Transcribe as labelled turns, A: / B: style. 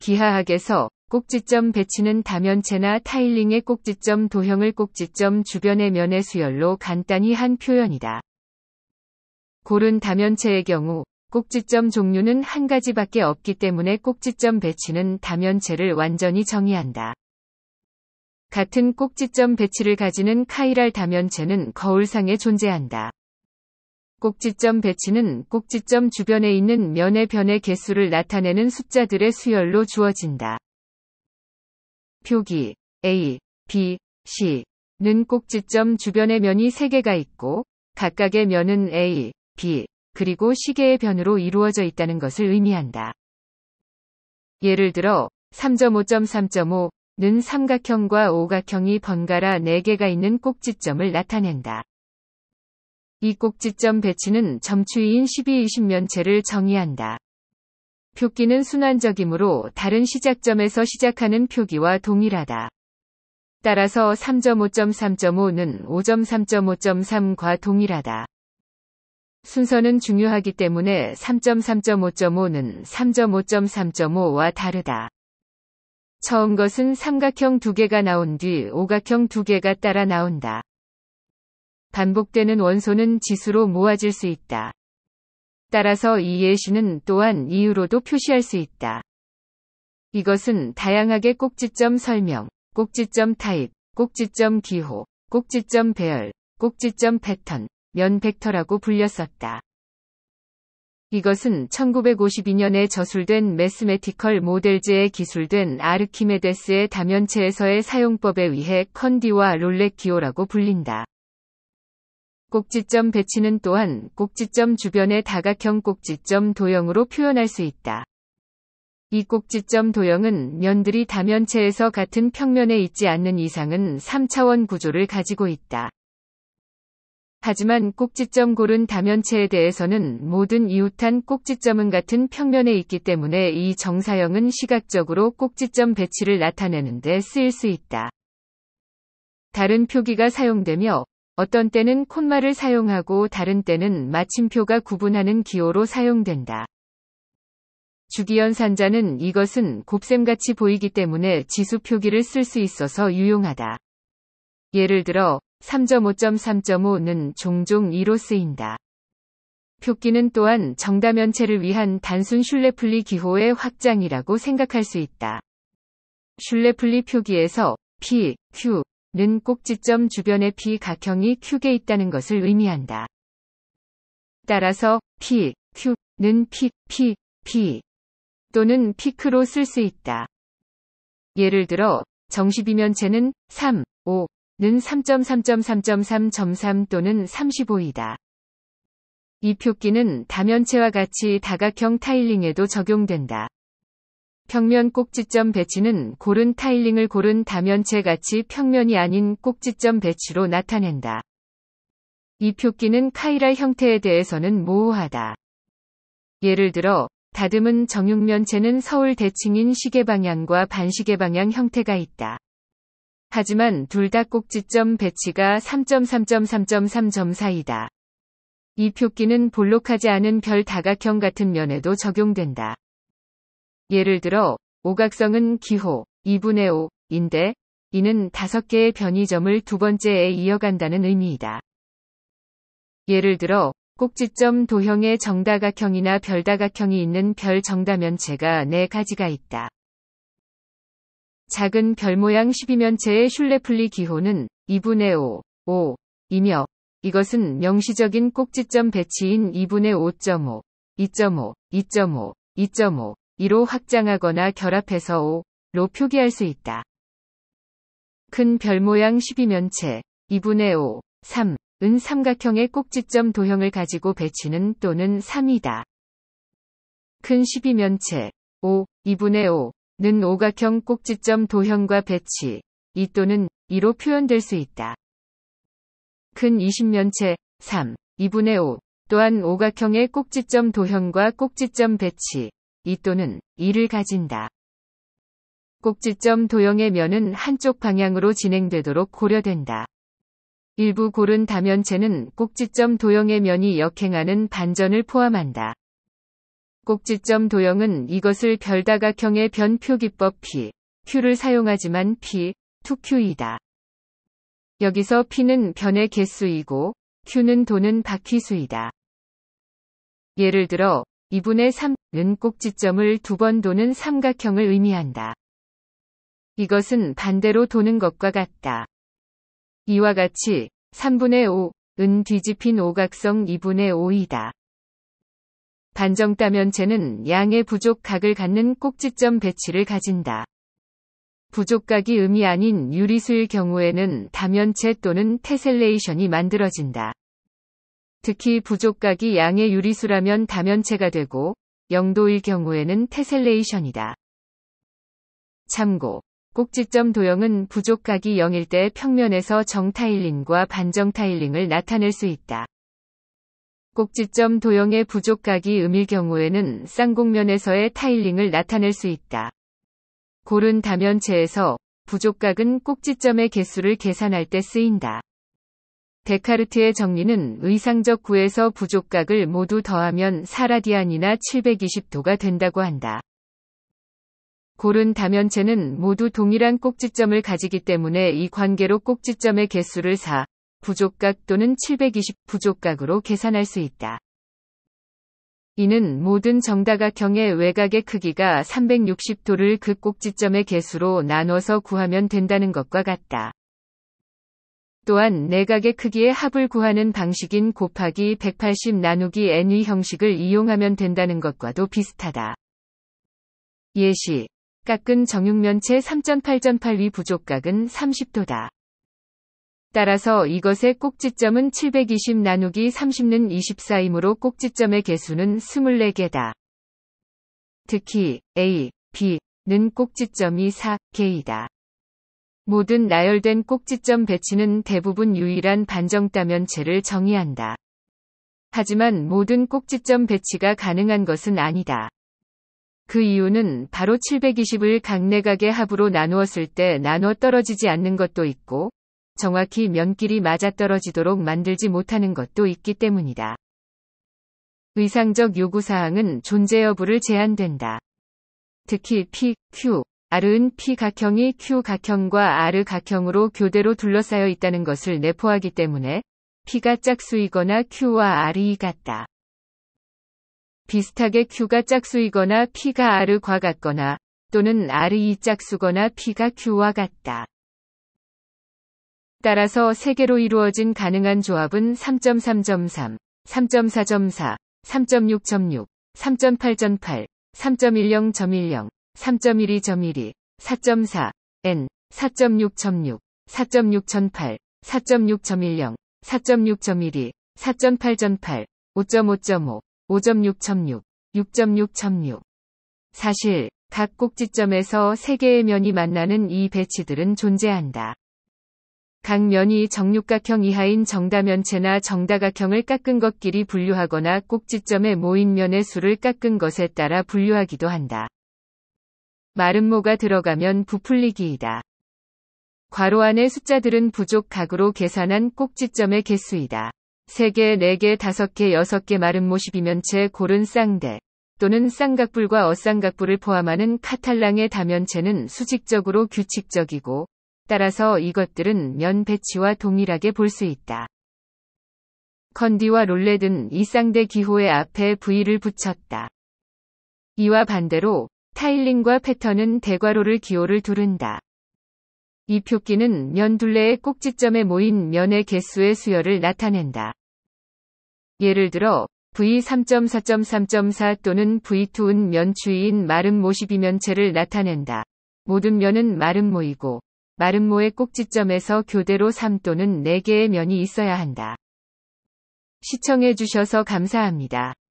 A: 기하학에서 꼭지점 배치는 다면체나 타일링의 꼭지점 도형을 꼭지점 주변의 면의 수열로 간단히 한 표현이다. 고른 다면체의 경우 꼭지점 종류는 한 가지밖에 없기 때문에 꼭지점 배치는 다면체를 완전히 정의한다. 같은 꼭지점 배치를 가지는 카이랄 다면체는 거울상에 존재한다. 꼭지점 배치는 꼭지점 주변에 있는 면의 변의 개수를 나타내는 숫자들의 수열로 주어진다. 표기 A, B, C는 꼭지점 주변의 면이 3개가 있고 각각의 면은 A, B, 그리고 C개의 변으로 이루어져 있다는 것을 의미한다. 예를 들어 3.5.3.5는 삼각형과 오각형이 번갈아 4개가 있는 꼭지점을 나타낸다. 이 꼭지점 배치는 점추위인 12-20면체를 정의한다. 표기는 순환적이므로 다른 시작점에서 시작하는 표기와 동일하다. 따라서 3.5.3.5는 5.3.5.3과 동일하다. 순서는 중요하기 때문에 3.3.5.5는 3.5.3.5와 다르다. 처음 것은 삼각형 2개가 나온 뒤 오각형 2개가 따라 나온다. 반복되는 원소는 지수로 모아질 수 있다. 따라서 이 예시는 또한 이유로도 표시할 수 있다. 이것은 다양하게 꼭지점 설명, 꼭지점 타입, 꼭지점 기호, 꼭지점 배열, 꼭지점 패턴, 면 벡터라고 불렸었다. 이것은 1952년에 저술된 매스매티컬 모델즈에 기술된 아르키메데스의 다면체에서의 사용법에 의해 컨디와 롤렉 기호라고 불린다. 꼭지점 배치는 또한 꼭지점 주변의 다각형 꼭지점 도형으로 표현할 수 있다. 이 꼭지점 도형은 면들이 다면체에서 같은 평면에 있지 않는 이상은 3차원 구조를 가지고 있다. 하지만 꼭지점 고른 다면체에 대해서는 모든 이웃한 꼭지점은 같은 평면에 있기 때문에 이 정사형은 시각적으로 꼭지점 배치를 나타내는 데 쓰일 수 있다. 다른 표기가 사용되며 어떤 때는 콤마를 사용하고 다른 때는 마침표가 구분하는 기호로 사용된다. 주기연산자는 이것은 곱셈같이 보이기 때문에 지수 표기를 쓸 수 있어서 유용하다. 예를 들어 3.5.3.5는 종종 2로 쓰인다. 표기는 또한 정다면체를 위한 단순 슐레플리 기호의 확장이라고 생각할 수 있다. 슐레플리 표기에서 P, Q는 꼭지점 주변에 P 각형이 Q개 있다는 것을 의미한다. 따라서 P, Q는 P 또는 피크로 쓸 수 있다. 예를 들어 정시비면체는 3, 5는 3.3.3.3.3 또는 35이다. 이 표기는 다면체와 같이 다각형 타일링에도 적용된다. 평면 꼭지점 배치는 고른 타일링을 고른 다면체 같이 평면이 아닌 꼭지점 배치로 나타낸다. 이 표기는 카이랄 형태에 대해서는 모호하다. 예를 들어 다듬은 정육면체는 서울 대칭인 시계방향과 반시계방향 형태가 있다. 하지만 둘 다 꼭지점 배치가 3.3.3.3.4이다. 이 표기는 볼록하지 않은 별 다각형 같은 면에도 적용된다. 예를 들어 오각성은 기호 2분의 5인데 이는 5개의 변이점을 두 번째에 이어간다는 의미이다. 예를 들어 꼭지점 도형의 정다각형이나 별다각형이 있는 별 정다면체가 4가지가 있다. 작은 별 모양 12면체의 슐레플리 기호는 2분의 5이며 이것은 명시적인 꼭지점 배치인 2분의 5.5, 2.5, 2.5, 2.5, 2로 확장하거나 결합해서 5로 표기할 수 있다. 큰 별 모양 12면체 2분의 5, 3은 삼각형의 꼭지점 도형을 가지고 배치는 또는 3이다. 큰 12면체 5, 2분의 5는 오각형 꼭지점 도형과 배치 2 또는 2로 표현될 수 있다. 큰 20면체 3, 2분의 5 또한 오각형의 꼭지점 도형과 꼭지점 배치 2 또는 2를 가진다. 꼭지점 도형의 면은 한쪽 방향으로 진행되도록 고려된다. 일부 고른 다면체는 꼭지점 도형의 면이 역행하는 반전을 포함한다. 꼭지점 도형은 이것을 별다각형의 변표기법 p, q를 사용하지만 p, 2q이다. 여기서 p는 변의 개수이고 q는 도는 바퀴수이다. 예를 들어 2분의 3는 꼭지점을 2번 도는 삼각형을 의미한다. 이것은 반대로 도는 것과 같다. 이와 같이 3분의 5은 뒤집힌 오각성 2분의 5이다. 반정다면체는 양의 부족각을 갖는 꼭지점 배치를 가진다. 부족각이 음이 아닌 유리수일 경우에는 다면체 또는 테셀레이션이 만들어진다. 특히 부족각이 양의 유리수라면 다면체가 되고 0도일 경우에는 테셀레이션이다. 참고 꼭지점 도형은 부족각이 0일 때 평면에서 정타일링과 반정타일링을 나타낼 수 있다. 꼭지점 도형의 부족각이 음일 경우에는 쌍곡면에서의 타일링을 나타낼 수 있다. 고른 다면체에서 부족각은 꼭지점의 개수를 계산할 때 쓰인다. 데카르트의 정리는 의상적 구에서 부족각을 모두 더하면 4라디안이나 720도가 된다고 한다. 고른 다면체는 모두 동일한 꼭지점을 가지기 때문에 이 관계로 꼭지점의 개수를 4, 부족각 또는 720 부족각으로 계산할 수 있다. 이는 모든 정다각형의 외곽의 크기가 360도를 그 꼭지점의 개수로 나눠서 구하면 된다는 것과 같다. 또한 내각의 크기의 합을 구하는 방식인 곱하기 180 나누기 n의 형식을 이용하면 된다는 것과도 비슷하다. 예시, 깎은 정육면체 3.8.8위 부족각은 30도다. 따라서 이것의 꼭지점은 720 나누기 30는 24이므로 꼭지점의 개수는 24개다. 특히 A, B는 꼭지점이 4개이다. 모든 나열된 꼭지점 배치는 대부분 유일한 반정다면체를 정의한다. 하지만 모든 꼭지점 배치가 가능한 것은 아니다. 그 이유는 바로 720을 각 내각의 합으로 나누었을 때 나눠 떨어지지 않는 것도 있고 정확히 면끼리 맞아떨어지도록 만들지 못하는 것도 있기 때문이다. 의상적 요구사항은 존재 여부를 제한된다. 특히 P, Q, R은 P각형이 Q각형과 R각형으로 교대로 둘러싸여 있다는 것을 내포하기 때문에 P가 짝수이거나 Q와 R이 같다. 비슷하게 Q가 짝수이거나 P가 R과 같거나 또는 R이 짝수거나 P가 Q와 같다. 따라서 세 개로 이루어진 가능한 조합은 3.3.3, 3.4.4, 3.6.6, 3.8.8, 3.10.10, 3.12.12, 4.4, n, 4.6.6, 4.6.8, 4.6.10, 4.6.12, 4.8.8, 5.5.5, 5.6.6, 6.6.6. 사실 각 꼭지점에서 3개의 면이 만나는 이 배치들은 존재한다. 각 면이 정육각형 이하인 정다면체나 정다각형을 깎은 것끼리 분류하거나 꼭지점에 모인 면의 수를 깎은 것에 따라 분류하기도 한다. 마름모가 들어가면 부풀리기이다. 괄호 안의 숫자들은 부족각으로 계산한 꼭지점의 개수이다. 3개, 4개, 5개, 6개 마름모 12면체 고른 쌍대 또는 쌍각불과 어쌍각불을 포함하는 카탈랑의 다면체는 수직적으로 규칙적이고 따라서 이것들은 면 배치와 동일하게 볼 수 있다. 컨디와 롤렛은 이 쌍대 기호의 앞에 V를 붙였다. 이와 반대로 타일링과 패턴은 대괄호를 기호를 두른다. 이 표기는 면 둘레의 꼭지점에 모인 면의 개수의 수열을 나타낸다. 예를 들어 V3.4.3.4 또는 V2은 면 추이인 마름모 12면체를 나타낸다. 모든 면은 마름모이고 마름모의 꼭지점에서 교대로 3 또는 4개의 면이 있어야 한다. 시청해 주셔서 감사합니다.